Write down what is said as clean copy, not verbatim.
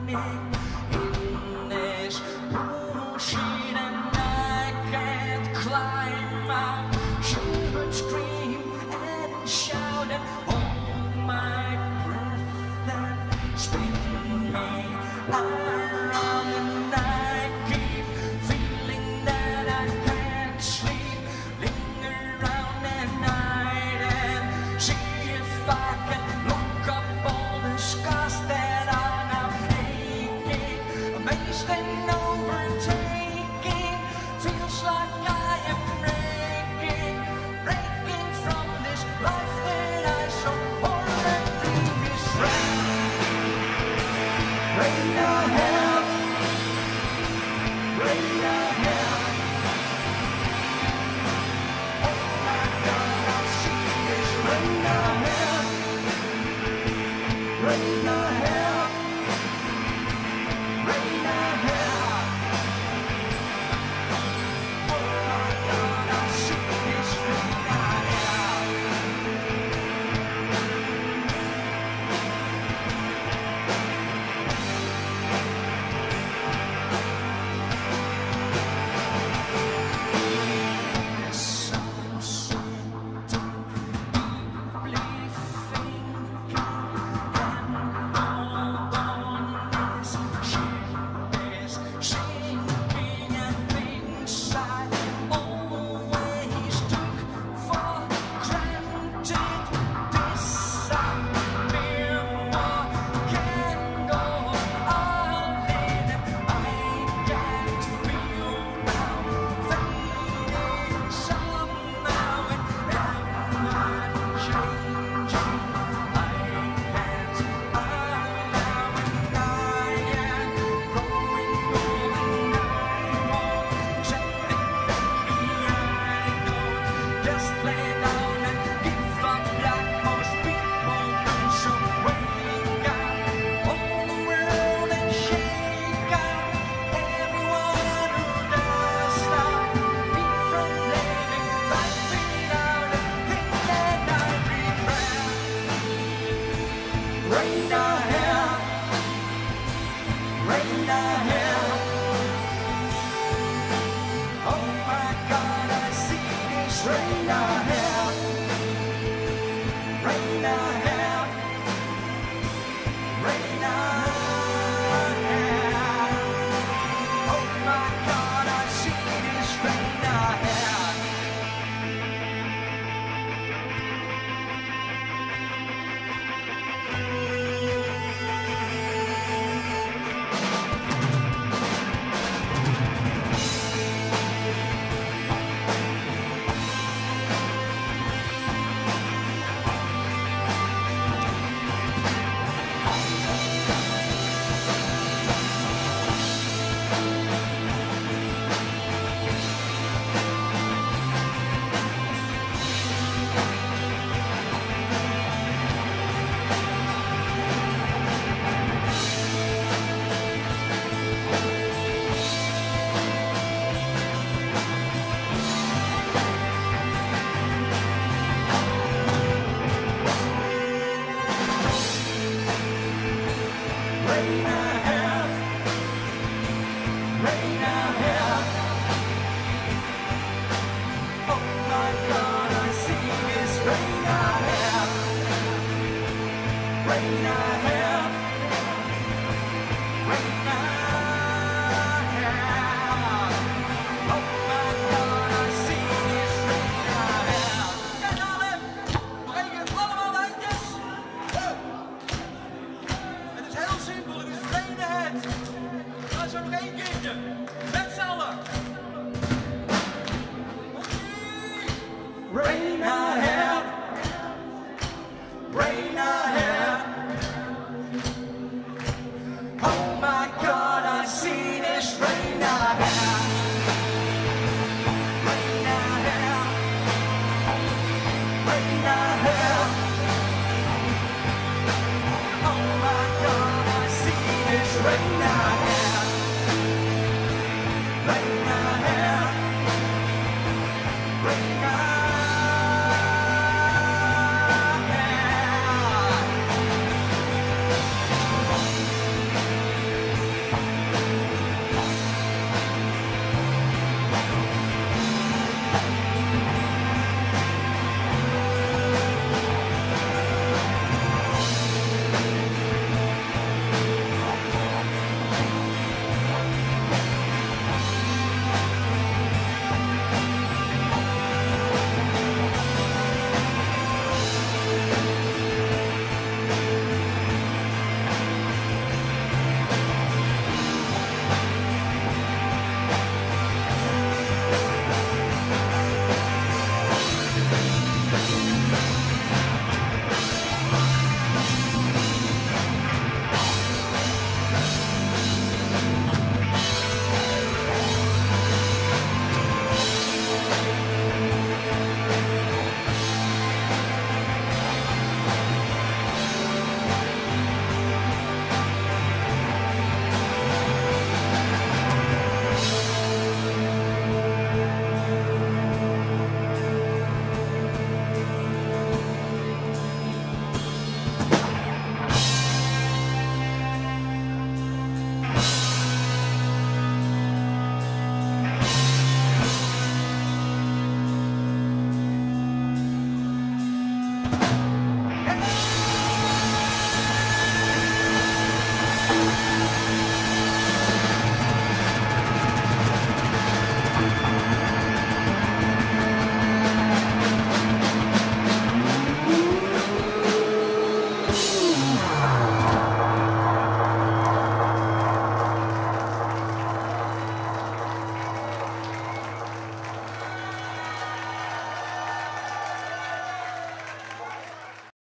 in this bullshit, and I can't climb out. Should scream and shout and hold my breath and spin me around, and I keep feeling that I can't sleep. Linger around at night and see if I can look up all the scars that are now aching, amazed and overtaking. Feels like I am breaking from this life that I so horribly misread. Rain down hell, rain down hell. Oh my God, I see this rain down hell, rain down hell, rain down hell. Oh my God, I see this rain down hell. Some sitting deeply thinking, and all on this ship is sinking, and things I always took for granted disappear. More candles are lit, I can't feel now fading somehow and ever changing. I can't allow, and I am growing old, and I won't accept it, baby. I don't just lay down and give up like most people do. So wake up, all the world, and shake out everyone who does stop me from living life without a thing that I regret. Rain down hell, rain down hell. Oh my God, I see this rain down hell, rain down hell, rain down hell. Oh my God, I see this rain down hell. Rain down hell, rain down hell. Oh my God, I see this rain down hell, rain down hell, rain down hell. Oh my God, I see this rain down hell. Ja, darling, nog één keer allemaal lijntjes. Het is heel simpel, het is rain ahead. Ga zo nog één keertje. Met z'n allen. Rain ahead, rain ahead. Oh my God, I see this rain ahead, rain ahead, rain ahead. Oh my God, I see this rain